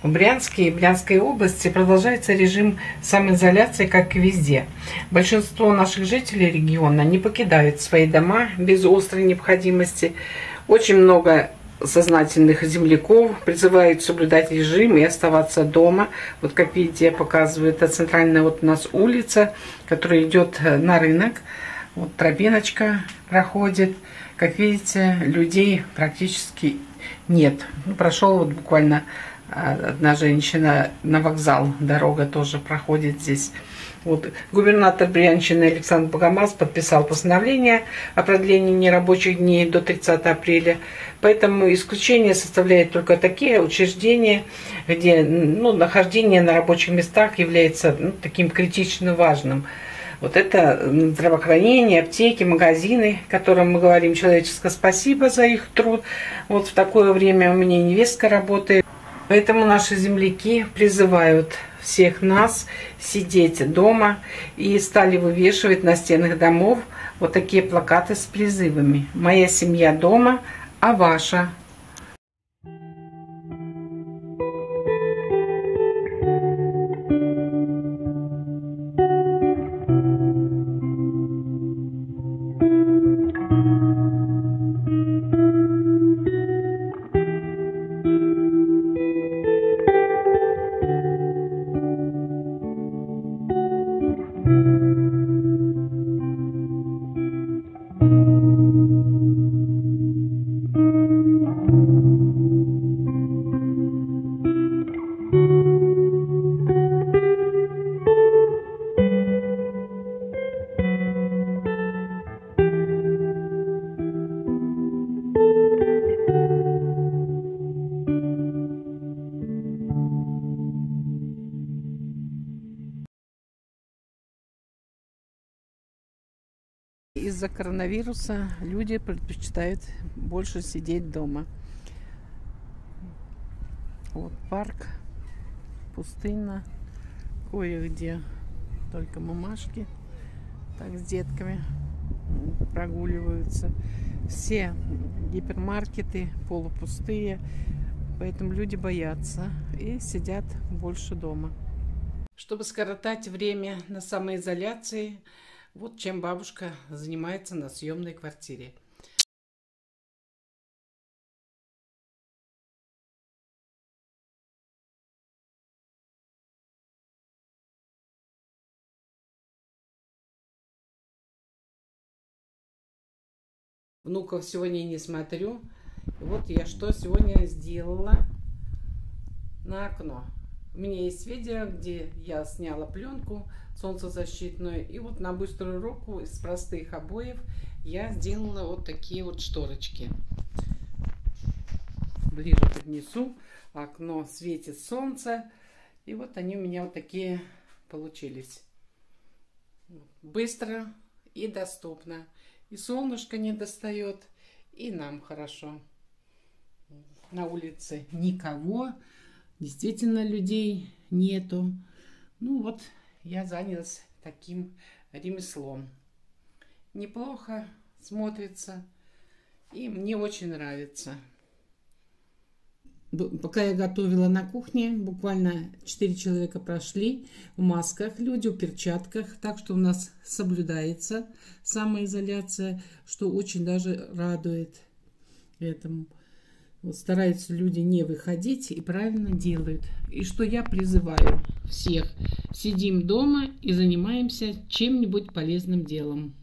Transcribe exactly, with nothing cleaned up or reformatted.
В Брянске и Брянской области продолжается режим самоизоляции, как и везде. Большинство наших жителей региона не покидают свои дома без острой необходимости. Очень много сознательных земляков призывают соблюдать режим и оставаться дома. Вот как видите, я показываю, это центральная вот у нас улица, которая идет на рынок. Вот тропиночка проходит. Как видите, людей практически нет. Ну, прошел вот буквально одна женщина на вокзал, дорога тоже проходит здесь. Вот. Губернатор Брянщины Александр Богомаз подписал постановление о продлении нерабочих дней до тридцатого апреля. Поэтому исключение составляют только такие учреждения, где ну, нахождение на рабочих местах является ну, таким критично важным. Вот это здравоохранение, аптеки, магазины, которым мы говорим человеческое спасибо за их труд. Вот в такое время у меня невестка работает. Поэтому наши земляки призывают всех нас сидеть дома и стали вывешивать на стенах домов вот такие плакаты с призывами. «Моя семья дома, а ваша?» Из-за коронавируса люди предпочитают больше сидеть дома. Вот парк, пустынно, кое-где только мамашки так с детками прогуливаются. Все гипермаркеты полупустые, поэтому люди боятся и сидят больше дома. Чтобы скоротать время на самоизоляции, вот чем бабушка занимается на съемной квартире. Внуков сегодня не смотрю. И вот я что сегодня сделала на окно. У меня есть видео, где я сняла пленку солнцезащитную. И вот на быструю руку из простых обоев я сделала вот такие вот шторочки. Ближе поднесу. Окно светит солнце. И вот они у меня вот такие получились. Быстро и доступно. И солнышко не достает, и нам хорошо. На улице никого. Действительно, людей нету. Ну вот, я занялась таким ремеслом. Неплохо смотрится. И мне очень нравится. Пока я готовила на кухне, буквально четыре человека прошли в масках, люди в перчатках. Так что у нас соблюдается самоизоляция, что очень даже радует этому. Вот стараются люди не выходить и правильно делают. И что я призываю всех: сидим дома и занимаемся чем-нибудь полезным делом.